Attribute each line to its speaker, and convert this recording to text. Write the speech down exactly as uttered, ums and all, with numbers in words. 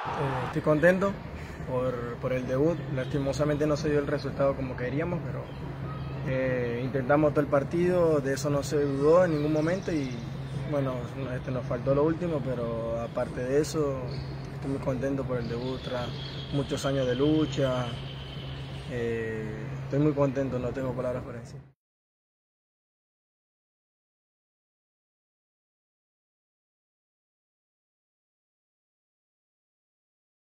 Speaker 1: Eh, estoy contento por, por el debut. Lastimosamente no se dio el resultado como queríamos, pero eh, intentamos todo el partido, de eso no se dudó en ningún momento y bueno, este, nos faltó lo último, pero aparte de eso estoy muy contento por el debut tras muchos años de lucha. Eh, estoy muy contento, no tengo palabras para decir.